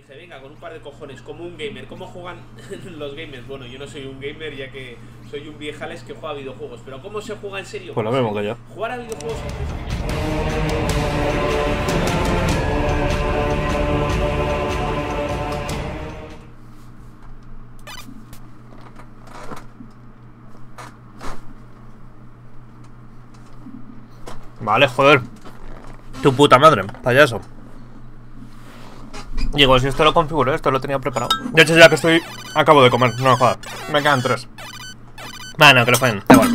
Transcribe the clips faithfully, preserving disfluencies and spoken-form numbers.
dije, venga, con un par de cojones, como un gamer. ¿Cómo juegan los gamers? Bueno, yo no soy un gamer, ya que soy un viejales que juega a videojuegos. Pero ¿cómo se juega en serio? Pues lo mismo que yo. Jugar a videojuegos. Vale, joder. Tu puta madre, payaso. Digo, si esto lo configuro, esto lo tenía preparado. De hecho, ya que estoy, acabo de comer. No, joder, me quedan tres. Bueno, que lo fallen, da igual.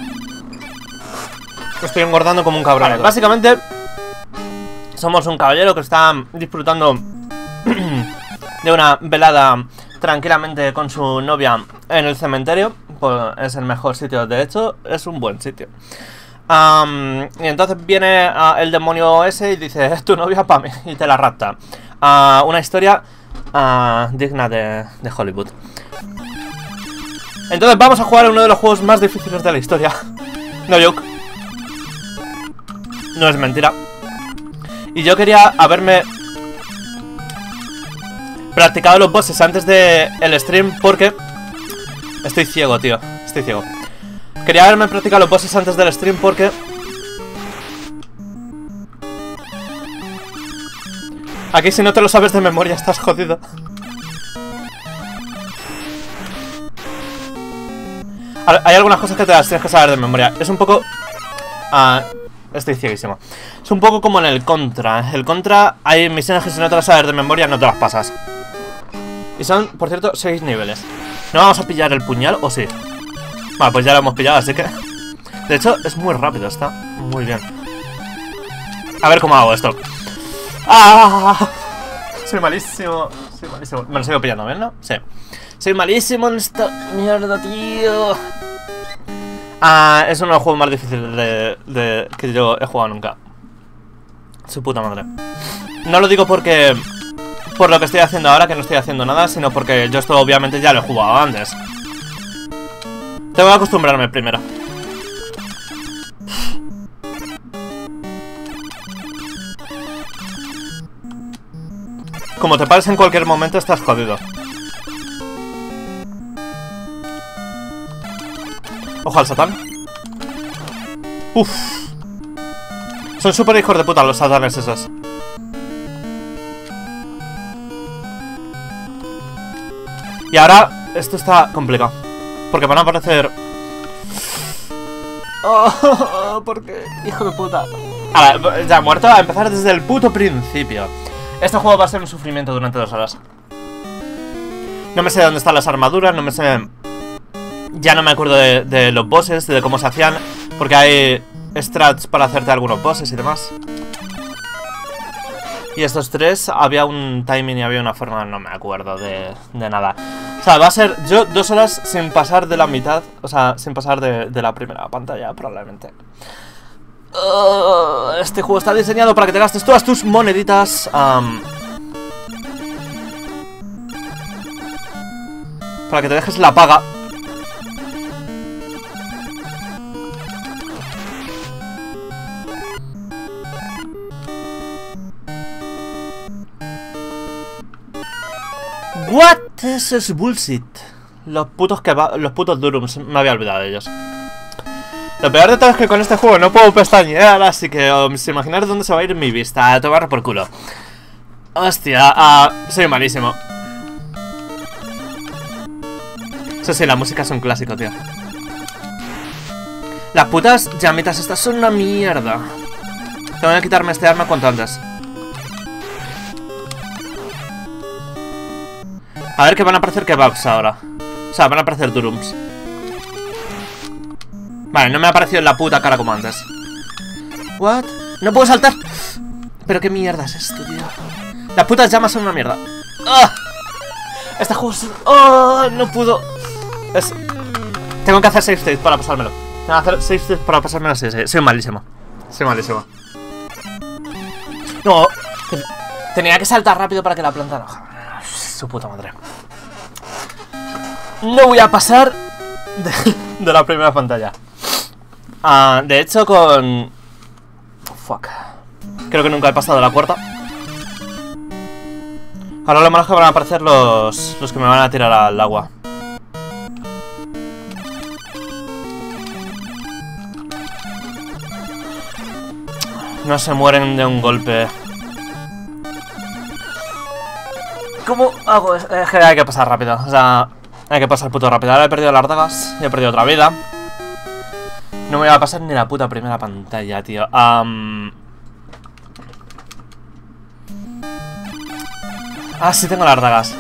Estoy engordando como un cabrón. Vale, básicamente somos un caballero que está disfrutando de una velada tranquilamente con su novia en el cementerio. Pues es el mejor sitio, de hecho, es un buen sitio. Um, y entonces viene uh, el demonio ese y dice, es tu novia para mí, y te la rapta. Uh, una historia uh, digna de, de Hollywood. Entonces vamos a jugar a uno de los juegos más difíciles de la historia. No joke. No es mentira. Y yo quería haberme practicado los bosses antes de el stream porque estoy ciego, tío. Estoy ciego. Quería haberme practicado los bosses antes del stream porque aquí si no te lo sabes de memoria estás jodido. Hay algunas cosas que te las tienes que saber de memoria. Es un poco... Uh, estoy cieguísimo. Es un poco como en el Contra. El Contra hay misiones que si no te las sabes de memoria no te las pasas. Y son, por cierto, seis niveles. ¿No vamos a pillar el puñal o sí? Vale, pues ya lo hemos pillado, así que... De hecho, es muy rápido, está muy bien. A ver cómo hago esto. ¡Ah! Soy malísimo. Soy malísimo. Me lo sigo pillando, ¿ven, no? Sí. Soy malísimo en esta mierda, tío. Ah, es uno de los juegos más difíciles de, de, que yo he jugado nunca. Su puta madre. No lo digo porque... Por lo que estoy haciendo ahora, que no estoy haciendo nada, sino porque yo esto obviamente ya lo he jugado antes. Tengo que acostumbrarme primero. Como te pares en cualquier momento, estás jodido. Ojo al satán. Uff. Son súper hijos de puta los satanes esos. Y ahora esto está complicado porque van a aparecer... Oh, ¿por qué? Hijo de puta. A ver, ya muerto, a empezar desde el puto principio. Este juego va a ser un sufrimiento durante dos horas. No me sé dónde están las armaduras, no me sé... Ya no me acuerdo de, de los bosses, de cómo se hacían, porque hay strats para hacerte algunos bosses y demás. Y estos tres, había un timing y había una forma, no me acuerdo de, de nada. O sea, va a ser yo dos horas sin pasar de la mitad, o sea, sin pasar de, de la primera pantalla, probablemente. Uh, este juego está diseñado para que te gastes todas tus moneditas. Um, para que te dejes la paga. What? Eso es bullshit. Los putos que los putos Durums, me había olvidado de ellos. Lo peor de todo es que con este juego no puedo pestañear, así que os imagináis dónde se va a ir mi vista. A tomar por culo. Hostia, uh, soy malísimo. Eso sí, la música es un clásico, tío. Las putas llamitas estas son una mierda. Tengo que quitarme este arma cuanto antes. A ver que van a aparecer kebabs ahora. O sea, van a aparecer durums. Vale, no me ha aparecido en la puta cara como antes. What? No puedo saltar. Pero qué mierda es esto, tío. Las putas llamas son una mierda. ¡Ah! Este juego es... ¡Oh! No puedo. Es... Tengo que hacer save state para pasármelo. Tengo que hacer save state para pasármelo. Sí, sí. Soy malísimo. Soy malísimo. No. Tenía que saltar rápido para que la planta no... Su puta madre. No voy a pasar de, de la primera pantalla. Uh, de hecho, con... Fuck. Creo que nunca he pasado la cuarta. Ahora lo malo es que van a aparecer los, los que me van a tirar al agua. No se mueren de un golpe. ¿Cómo hago? Es que hay que pasar rápido. O sea, hay que pasar puto rápido. Ahora he perdido las dagas y he perdido otra vida. No me va a pasar ni la puta primera pantalla, tío. Um... Ah, sí tengo las dagas.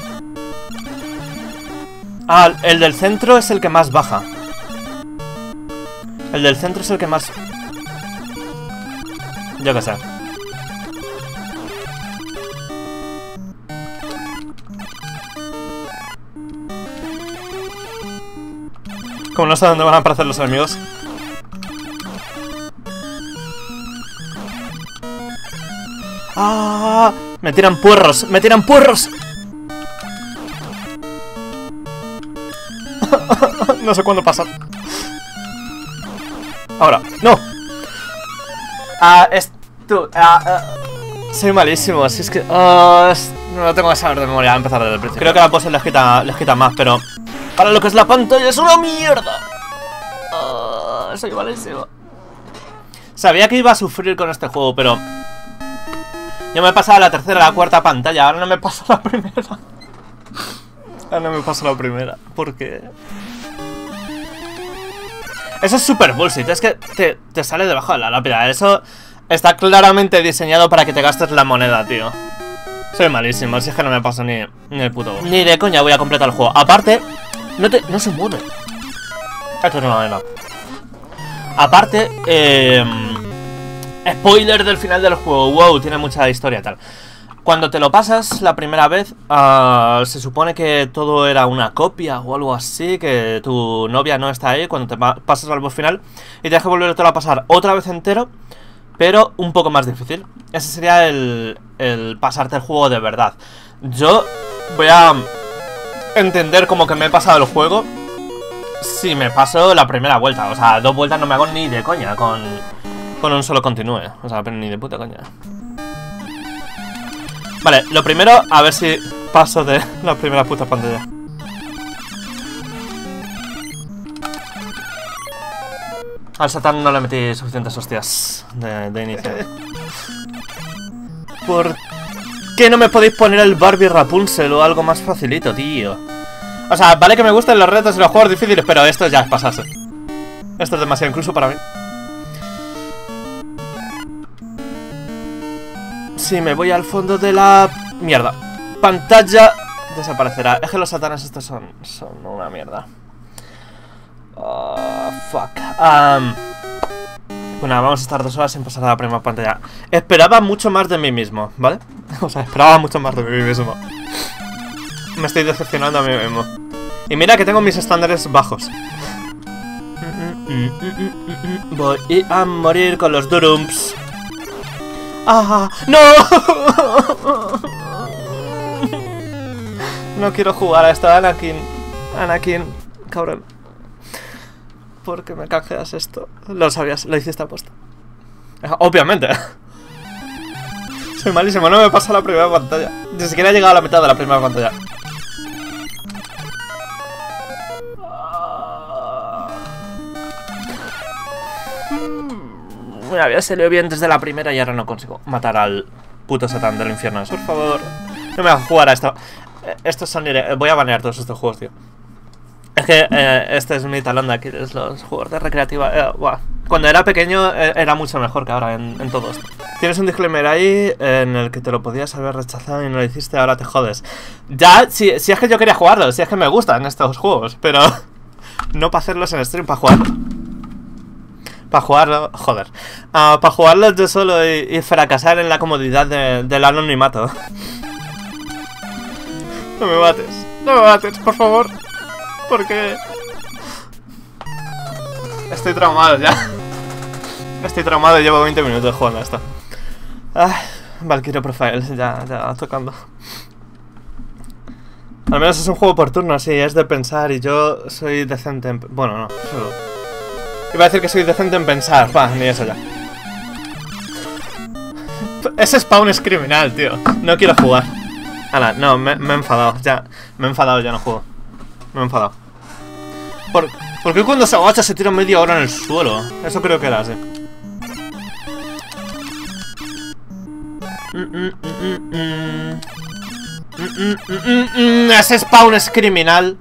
Ah, el del centro es el que más baja. El del centro es el que más... Yo qué sé. Como no sé dónde van a aparecer los enemigos. ¡Ah! ¡Me tiran puerros! ¡Me tiran puerros! No sé cuándo pasar. Ahora. ¡No! Ah, es... Tú... Ah, uh, soy malísimo, así es que... Uh, es, no lo tengo que saber de memoria, a empezar desde el principio. Creo que la pose les quita, les quita más, pero... Para lo que es la pantalla es una mierda. Uh, soy malísimo. Sabía que iba a sufrir con este juego, pero... Yo me he pasado la tercera, la cuarta pantalla, ahora no me paso la primera. Ahora no me paso la primera, ¿por qué? Eso es super bullshit, es que te, te sale debajo de la lápida. Eso está claramente diseñado para que te gastes la moneda, tío. Soy malísimo, si es que no me paso ni, ni el puto. Ni de coña voy a completar el juego. Aparte, no, te, no se mueve. Esto es una manera. Aparte, eh, spoiler del final del juego. Wow, tiene mucha historia y tal. Cuando te lo pasas la primera vez, uh, se supone que todo era una copia o algo así, que tu novia no está ahí cuando te pa pasas al boss final y tienes que volverte a pasar otra vez entero, pero un poco más difícil. Ese sería el, el pasarte el juego de verdad. Yo voy a entender como que me he pasado el juego si me paso la primera vuelta. O sea, dos vueltas no me hago ni de coña con, con un solo continúe. O sea, pero ni de puta coña. Vale, lo primero, a ver si paso de la primera puta pantalla. Al Satán no le metí suficientes hostias de, de inicio. ¿Por qué no me podéis poner el Barbie Rapunzel o algo más facilito, tío? O sea, vale que me gusten los retos y los juegos difíciles, pero esto ya es pasarse. Esto es demasiado incluso para mí. Si me voy al fondo de la... mierda. Pantalla desaparecerá. Es que los satanas estos son, son una mierda. Oh, fuck. Um, bueno, vamos a estar dos horas sin pasar a la primera pantalla. Esperaba mucho más de mí mismo, ¿vale? O sea, esperaba mucho más de mí mismo. Me estoy decepcionando a mí mismo. Y mira que tengo mis estándares bajos. Voy a morir con los Durumps. ¡Ah! ¡No! No quiero jugar a esto, Anakin. Anakin, cabrón. ¿Por qué me canjeas esto? Lo sabías, lo hiciste aposta. Obviamente. Soy malísimo, no me pasa la primera pantalla. Ni siquiera he llegado a la mitad de la primera pantalla. Me había salido bien desde la primera y ahora no consigo matar al puto Satán del infierno. Por favor, no me hagas jugar a esto. Estos son... Voy a banear todos estos juegos, tío. Es que eh, este es mi talón de Aquiles, los juegos de recreativa. Eh, wow. Cuando era pequeño eh, era mucho mejor que ahora en, en todo esto. Tienes un disclaimer ahí en el que te lo podías haber rechazado y no lo hiciste, ahora te jodes. Ya, si, si es que yo quería jugarlo, si es que me gustan estos juegos, pero no para hacerlos en stream, para jugarlo. Para jugarlo, joder. Uh, para jugarlo yo solo y, y fracasar en la comodidad de, del anonimato. No me mates, no me mates, por favor. Porque estoy traumado ya. Estoy traumado y llevo veinte minutos jugando a esto. Ah, Valkyrie Profile, ya, ya tocando. Al menos es un juego por turno, sí, es de pensar y yo soy decente en... Bueno, no, solo... Iba a decir que soy decente en pensar, pa, ni eso ya. Ese spawn es criminal, tío. No quiero jugar. Ala, no, me, me he enfadado. Ya, me he enfadado, ya no juego. Me he enfadado. ¿Por, ¿por qué cuando se agacha se tira media hora en el suelo? Eso creo que era así. Mm, mm, mm, mm. Mm, mm, mm, mm, mm. Ese spawn es criminal.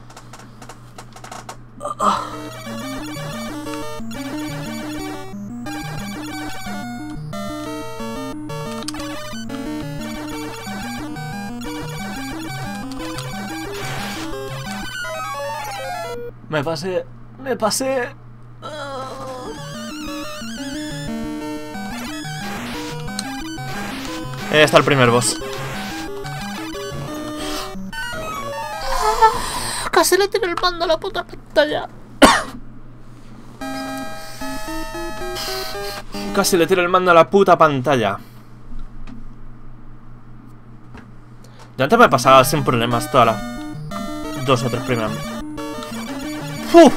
Me pasé, me pasé. Ahí está el primer boss. Casi le tiro el mando a la puta pantalla. Casi le tiro el mando a la puta pantalla. Yo antes me pasaba sin problemas todas las dos o tres primeras. ¡Uf!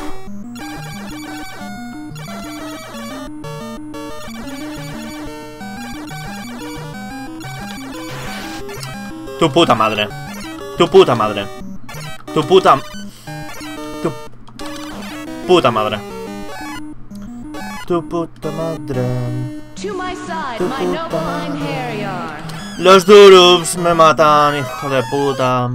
Tu puta madre. Tu puta madre. Tu puta... Tu... Puta madre. Tu puta madre. Tu puta madre. Los Durubs me matan, hijo de puta.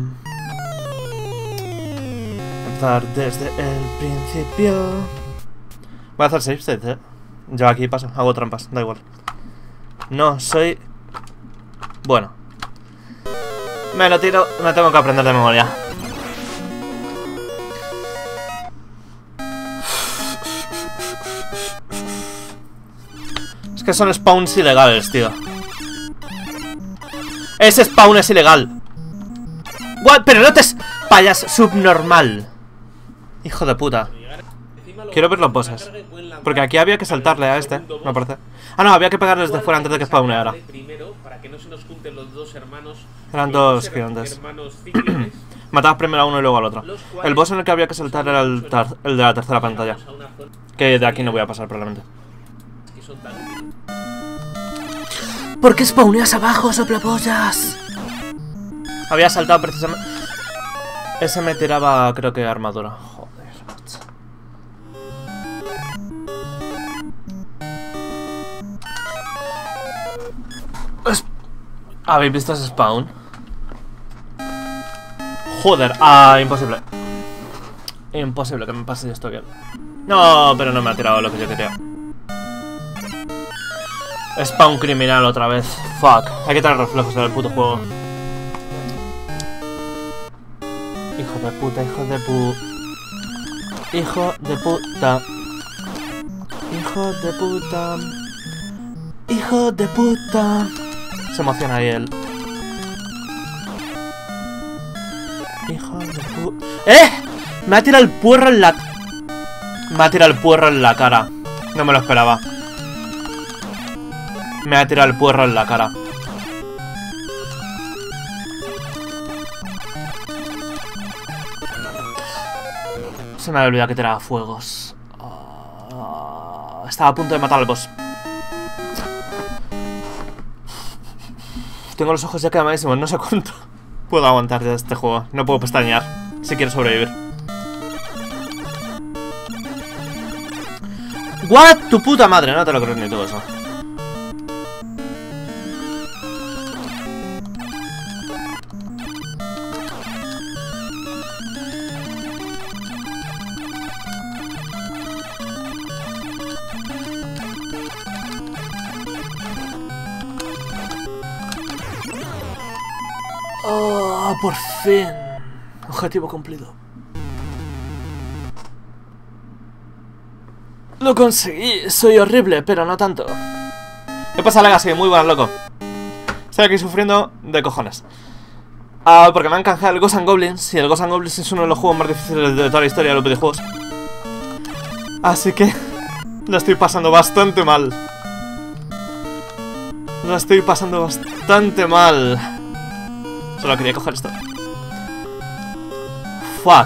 Empezar desde el principio. Voy a hacer save states, eh. Yo aquí paso, hago trampas, da igual. No, soy... Bueno. Me lo tiro, me tengo que aprender de memoria. Es que son spawns ilegales, tío. Ese spawn es ilegal. What? Pero no te... Payas subnormal. Hijo de puta. Quiero ver los bosses. Porque aquí había que saltarle a este, me parece. Ah, no, había que pegarles de fuera antes de que spawneara. Eran dos gigantes. Matabas primero a uno y luego al otro. El boss en el que había que saltar era el, el de la tercera pantalla. Que de aquí no voy a pasar probablemente. ¿Por qué spawneas abajo, soplapollas? Había saltado precisamente... Ese me tiraba, creo que armadura. Joder, macho. Es... ¿Habéis visto ese spawn? Joder, ah, imposible. Imposible que me pase esto bien. No, pero no me ha tirado lo que yo quería. Spawn criminal otra vez. Fuck. Hay que tener reflejos en el puto juego. Hijo de puta, hijo de pu... Hijo de puta. Hijo de puta. Hijo de puta. Se emociona ahí él. Hijo de puta. ¡Eh! Me ha tirado el puerro en la... Me ha tirado el puerro en la cara. No me lo esperaba. Me ha tirado el puerro en la cara. Se me había olvidado que tiraba fuegos. Uh, estaba a punto de matar al boss. Tengo los ojos ya quemadísimos, no sé cuánto puedo aguantar de este juego. No puedo pestañear si quiero sobrevivir. What? Tu puta madre, no te lo creo ni todo eso. Oh, por fin. Objetivo cumplido. Lo conseguí. Soy horrible, pero no tanto. ¿Qué pasa, Legacy? Muy buenas, loco. Estoy aquí sufriendo de cojones. Ah, porque me han canjeado el Ghosts and Goblins. Y el Ghosts and Goblins es uno de los juegos más difíciles de toda la historia de los videojuegos. Así que lo estoy pasando bastante mal. Lo estoy pasando bastante mal. Solo quería coger esto. Fuck.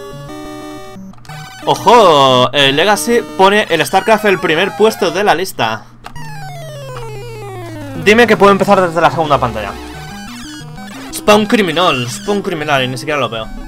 Ojo, el Legacy pone el StarCraft el primer puesto de la lista. Dime que puedo empezar desde la segunda pantalla. Spawn criminal, spawn criminal y ni siquiera lo veo.